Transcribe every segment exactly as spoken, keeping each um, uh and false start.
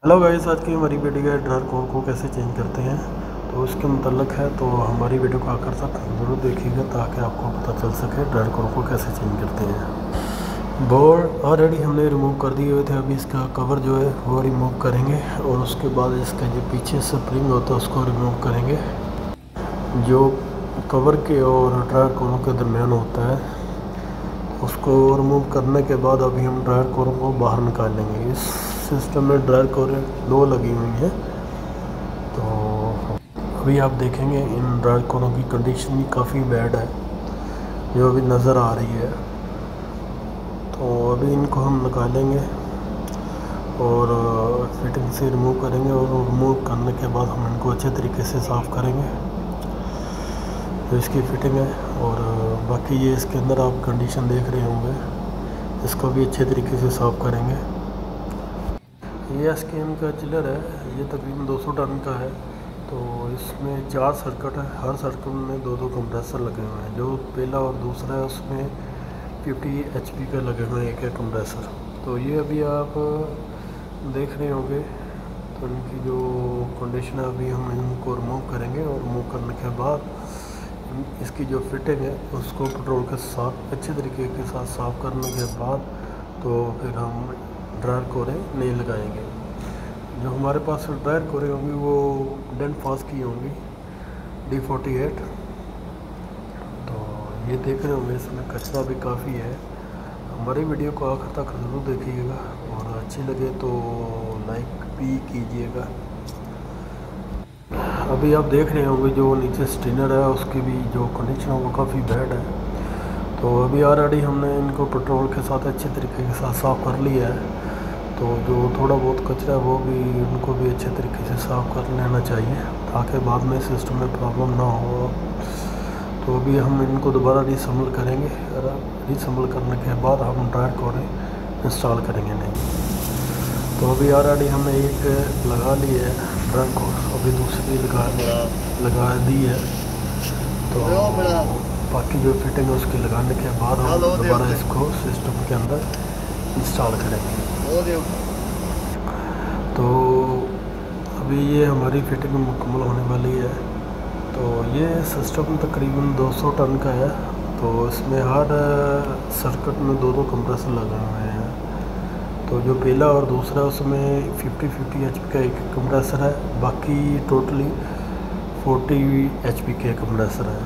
Hello guys, आज की हमारी वीडियो है ड्रायर कोर को कैसे चेंज करते हैं। तो उसके मुतल्लिक है, तो हमारी वीडियो को आकर तक ज़रूर देखिएगा ताकि आपको पता चल सके ड्रायर कोर को कैसे चेंज करते हैं। बोर्ड ऑलरेडी हमने रिमूव कर दिए हुए थे, अभी इसका कवर जो है वो रिमूव करेंगे और उसके बाद इसका जो पीछे स्प्रिंग होता है उसको रिमूव करेंगे। जो कवर के और ड्रायर कोरों के दरमियान होता है उसको रिमूव करने के बाद अभी हम ड्रायर कोरों को बाहर निकाल लेंगे। इस सिस्टम में ड्रायर कोरें दो लगी हुई हैं, तो अभी आप देखेंगे इन ड्रायर कोरों की कंडीशन भी काफ़ी बैड है जो अभी नज़र आ रही है। तो अभी इनको हम निकालेंगे और फिटिंग से रिमूव करेंगे और रिमूव करने के बाद हम इनको अच्छे तरीके से साफ़ करेंगे। तो इसकी फिटिंग है और बाकी ये इसके अंदर आप कंडीशन देख रहे होंगे, इसको भी अच्छे तरीके से साफ़ करेंगे। ये एस के एम का चिलर है, ये तकरीबन दो सौ टन का है। तो इसमें चार सर्किट है, हर सर्किट में दो दो कंप्रेसर लगे हुए हैं। जो पहला और दूसरा है उसमें पचास एच पी का लगे हुए हैं एक एक कंप्रेसर। तो ये अभी आप देख रहे होंगे, तो इनकी जो कंडीशन है अभी हम इनको रिमूव करेंगे और रिमूव करने के बाद इसकी जो फिटिंग है उसको पेट्रोल के साथ अच्छे तरीके के साथ साफ़ करने के बाद तो फिर हम ड्रायर कोरें नहीं लगाएंगे। जो हमारे पास ड्रायर कोरें होंगी वो डेंट फास्ट की होंगी डी फोर्टी एट। तो ये देख रहे होंगे इसमें कचरा भी काफ़ी है। हमारी वीडियो को आखिर तक ज़रूर देखिएगा और अच्छी लगे तो लाइक भी कीजिएगा। अभी आप देख रहे होंगे जो नीचे स्टिनर है उसकी भी जो कंडीशन है वो काफ़ी बैड है। तो अभी ऑलरेडी हमने इनको पेट्रोल के साथ अच्छे तरीके के साथ साफ़ कर लिया है। तो जो थोड़ा बहुत कचरा है वो भी उनको भी अच्छे तरीके से साफ़ कर लेना चाहिए ताकि बाद में सिस्टम में प्रॉब्लम ना हो। तो अभी हम इनको दोबारा रीअसेंबल करेंगे और रीअसेंबल करने के बाद हम ड्रायर कोरें इंस्टॉल करेंगे नहीं। तो अभी ऑलरेडी हमने एक लगा ली है ड्रायर कोर, अभी दूसरी लगा लगा दी है। तो बाकी जो फिटिंग है उसकी लगाने के बाद हम दोबारा इसको सिस्टम के अंदर इंस्टॉल करेंगे। तो अभी ये हमारी फिटिंग मुकम्मल होने वाली है। तो ये सिस्टम तकरीबन दो सौ टन का है। तो इसमें हर सर्किट में दो दो कंप्रेसर लगे हुए हैं। तो जो पहला और दूसरा उसमें फिफ्टी फिफ्टी एच पी का एक कंप्रेसर है, बाकी टोटली फोर्टी एच पी के कंप्रेसर है।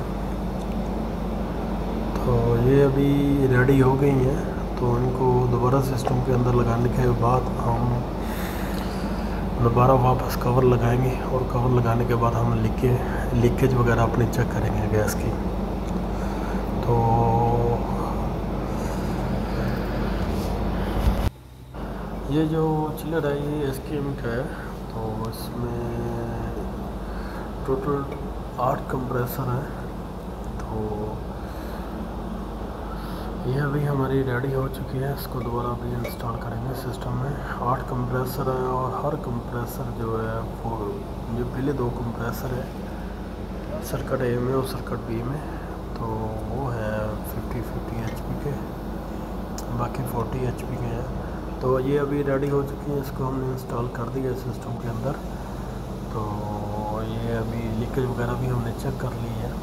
तो ये अभी रेडी हो गई हैं। तो इनको दोबारा सिस्टम के अंदर लगाने के बाद हम दोबारा वापस कवर लगाएंगे और कवर लगाने के बाद हम लीके लीकेज वगैरह अपने चेक करेंगे गैस की। तो ये जो चिलर है ये एस के एम का है। तो इसमें टोटल आठ कंप्रेसर है। तो ये अभी हमारी रेडी हो चुकी है, इसको दोबारा अभी इंस्टॉल करेंगे सिस्टम में। आठ कंप्रेसर है और हर कंप्रेसर जो है वो जो पहले दो कंप्रेसर है सर्किट ए में और सर्किट बी में, तो वो है फिफ्टी फिफ्टी एच पी के, बाकी फोर्टी एच पी के हैं। तो ये अभी रेडी हो चुकी है, इसको हमने इंस्टॉल कर दिया सिस्टम के अंदर। तो ये अभी लीकेज वगैरह भी हमने चेक कर ली है।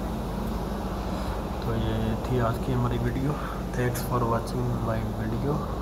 तो ये थी आज की हमारी video. Thanks for watching my video.